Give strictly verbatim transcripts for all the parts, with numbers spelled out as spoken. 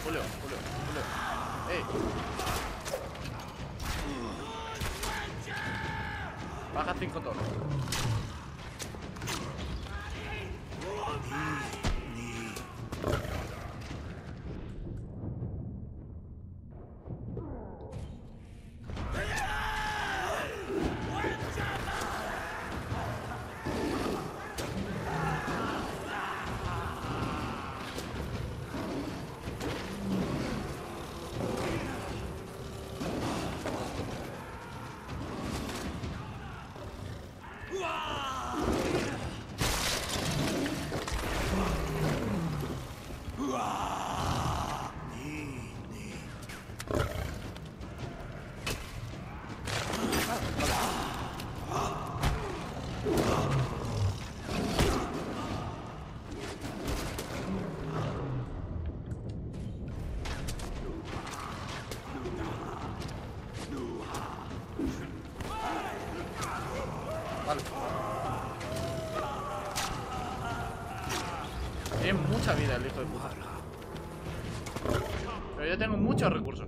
Julio, Julio, Julio. ¡Ey! Baja cinco tonos. Vale. Tiene mucha vida el hijo de puta. Pero yo tengo muchos recursos.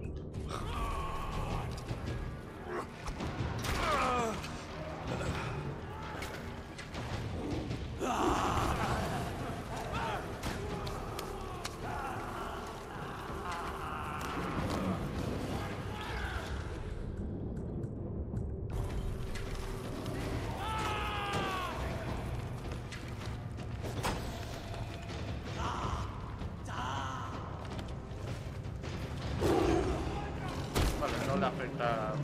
No le afecta.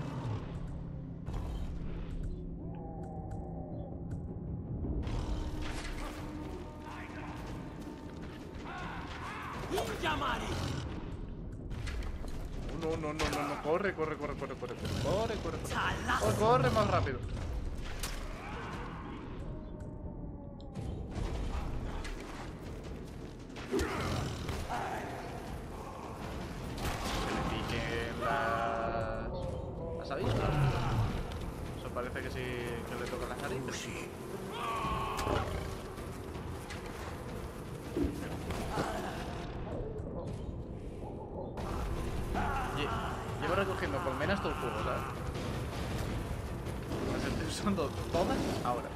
No, no, no, no, no, corre, corre, corre, corre, corre, corre, corre, corre. Oh, corre más rápido. Eso parece que sí que le toca las narices. Llevo recogiendo colmenas todo el juego, ¿sabes? Las estoy usando todas ahora.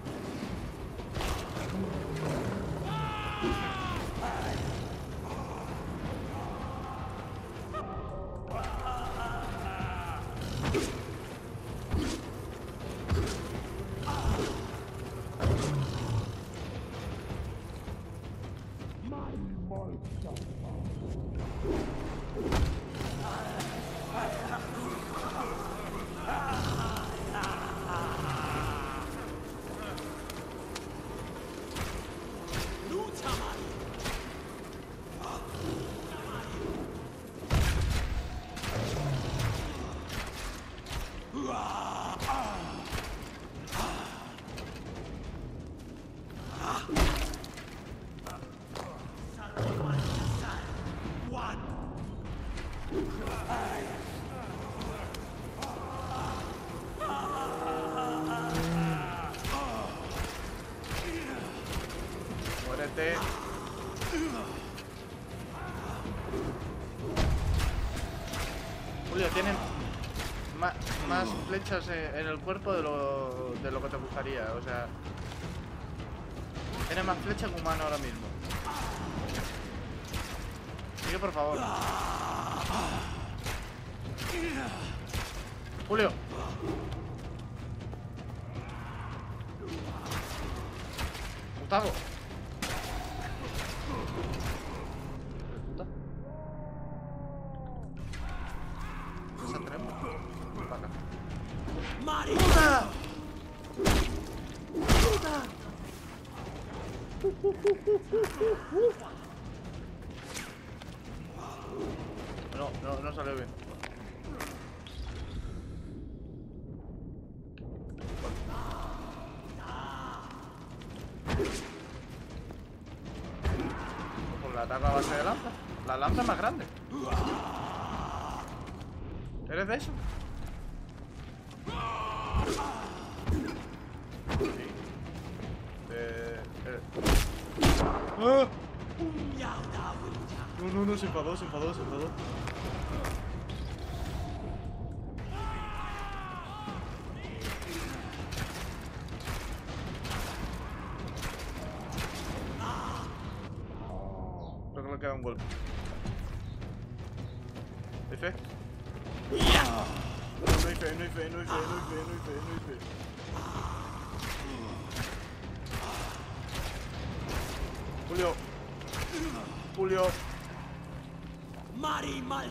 Muérete. Julio, tienen más, más flechas en el cuerpo de lo, de lo que te gustaría, o sea... Tiene más flechas que humano ahora mismo. Sigue, por favor. Julio. Gustavo. ¿Esa tenemos? Para acá. ¡Puta! ¡Puta! No, no, no salió bien. Pues la ataca a base de lanza. La lanza es más grande. ¿Eres de eso? Sí. Eh, eh. ¡Ah! No, no, no, se enfadó, se enfadó, se enfadó. Creo que le queda un golpe. ¿Hay fe? No, no hay fe, no hay fe, no hay fe, no hay fe, no hay fe, no hay fe. Julio. Julio. Mari mal.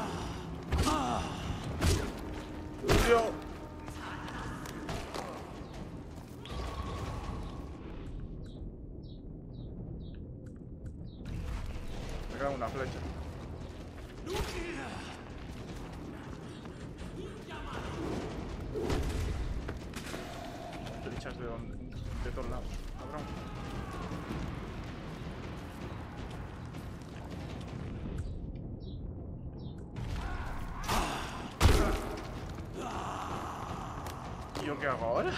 Julio. Me cago en una flecha. Flechas de donde, de todos lados, cabrón. ¿Y yo qué hago ahora?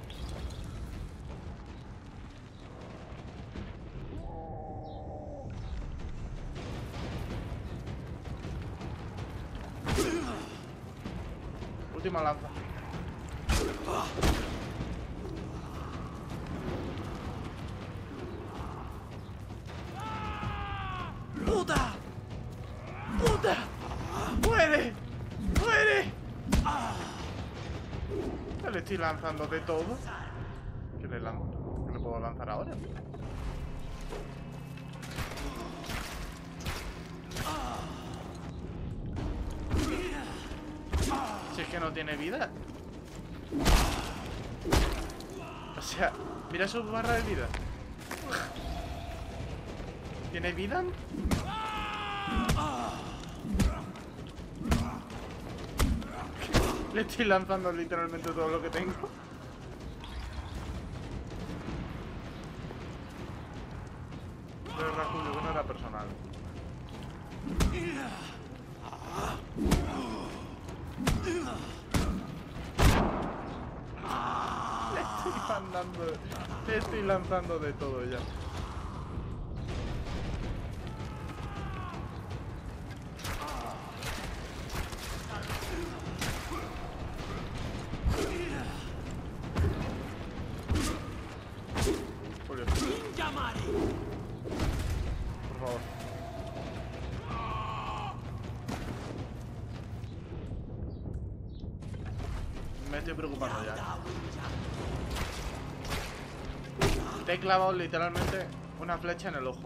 Última lanza. ¡Puta! ¡Puta! ¡Muere! ¡Muere! Ya le estoy lanzando de todo. ¿Qué le lanzo? ¿Qué le puedo lanzar ahora? Si es que no tiene vida. O sea, mira su barra de vida. ¿Tiene vida? Le estoy lanzando literalmente todo lo que tengo. De verdad, Julio, que no era personal. Le estoy mandando. Le estoy lanzando de todo ya. Julio, por favor. Me estoy preocupando ya. Te he clavado literalmente una flecha en el ojo.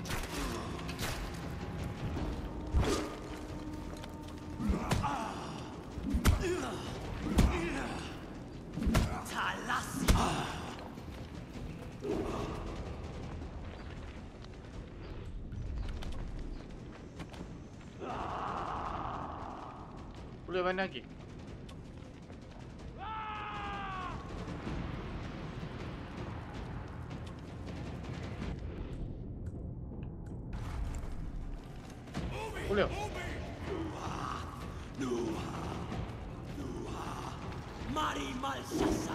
Julio, ven aquí. Julio. Mari mal sasa.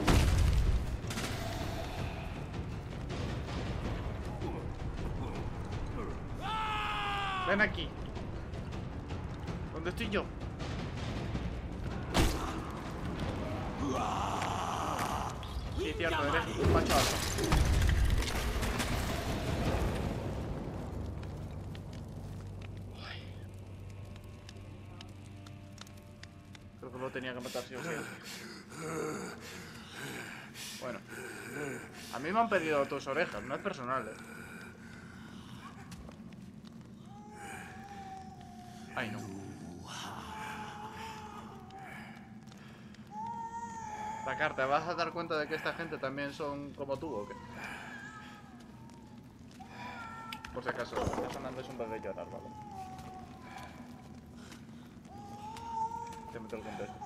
Ven aquí. ¿Dónde estoy yo? Sí, cierto, eres un macho alfa. Creo que lo tenía que matar sí o sí. Bueno. A mí me han pedido tus orejas, no es personal, eh. Ay, no. Dakar, ¿te vas a dar cuenta de que esta gente también son como tú o qué? Por si acaso, lo que está sonando es un bebé llorar, ¿vale? Te meto el contexto.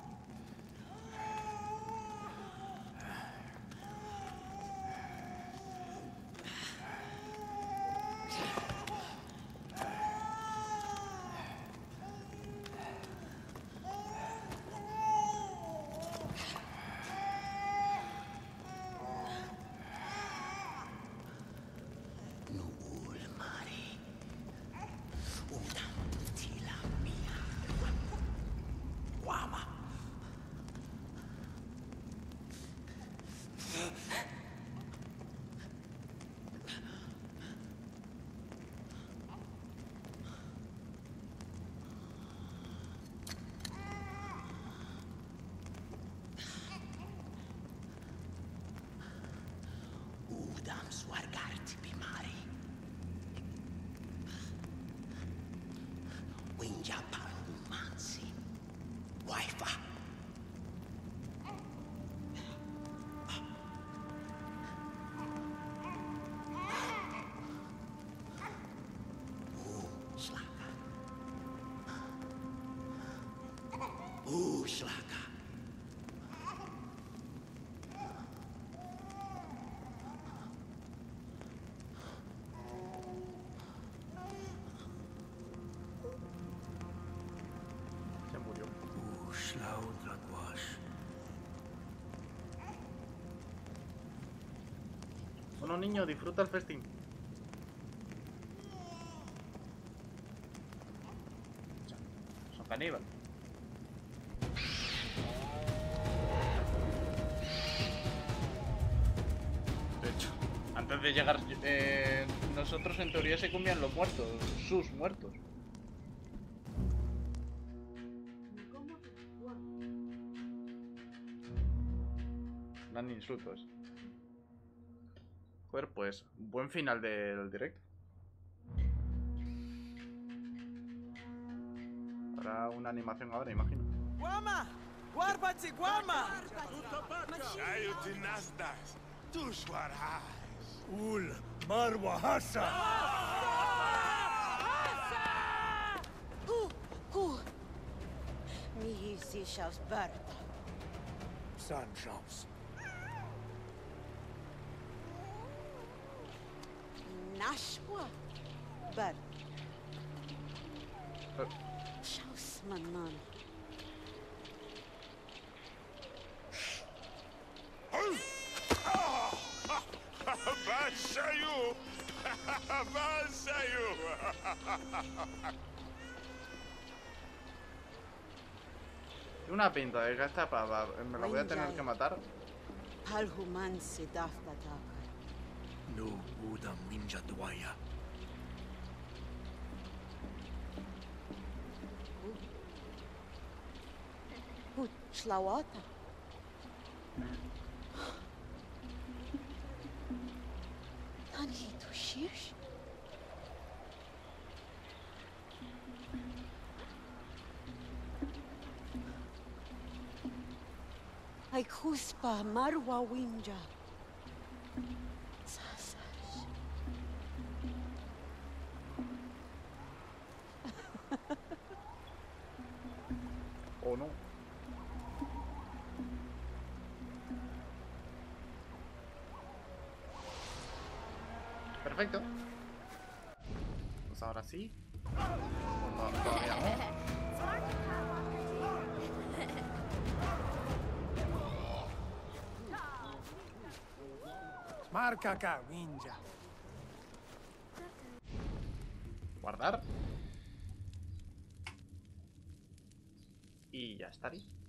Uslaka. Se murió. Uslaudraguash. Bueno, niño, disfruta el festín. Son caníbales. De hecho, antes de llegar eh, nosotros en teoría se comían los muertos, sus muertos. Dan insultos. Joder, pues buen final del directo. Habrá una animación ahora, imagino. Guama! Guarbachi, guama! Ayutinastas, Tushwaras. Ul Marwahasa! Who? Who? Mihi Sishaus Berta. Sanjaus. Nashwa Berta. Eh, Shaus Manan. Basayu! Basayu! Tiene una pinta de que esta pava me la voy a tener que matar. Palhuman Sidaftataka. No Udam Ninja Dwaya. Who? Shlawata. Tanhi to Shirsh. Ay Kuspa Marwa Winja. Sasash. ¿O no? Perfecto. Pues ahora sí. No, todavía no. Markaka, Winja. Guardar. Y ya estaría.